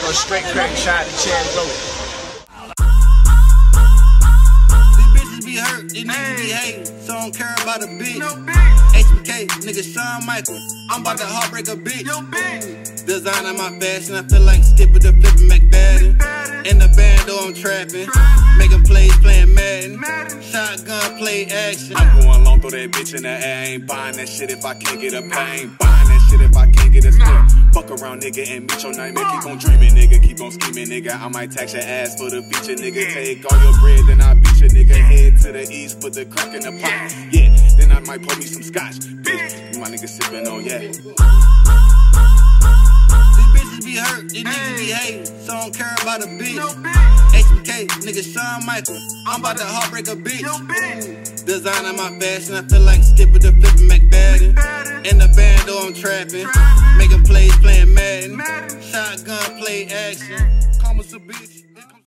Go straight crack shot to Chad Low. These bitches be hurt, these niggas be hating, so I don't care about a bitch. HBK, nigga Shawn Michaels, I'm about to heartbreak a bitch. Design on my fashion, I feel like Skipper the flippin' McFadden. In the band, though I'm trapping, making plays, playing Madden. Shotgun, play action. I'm going long, throw that bitch in the air. I ain't buying that shit if I can't get a pay. I ain't buying that shit if I can't get a split. Fuck around, nigga, and meet your nightmare. Keep on dreaming, nigga, keep on scheming, nigga. I might tax your ass for the feature, nigga. Take all your bread, then I beat your nigga. Head to the east, put the crack in the pot. Yeah, then I might pour me some scotch. Bitch, my nigga sippin' on, yeah. Be hurt, these niggas be hating, so I don't care about a bitch. HBK, nigga Shawn Michaels, I'm about to heartbreak a bitch. Design on my fashion, I feel like Skipper the flippin' McFadden. In the band, though I'm trapping, making plays, playing Madden. Shotgun, play action. Call me a bitch.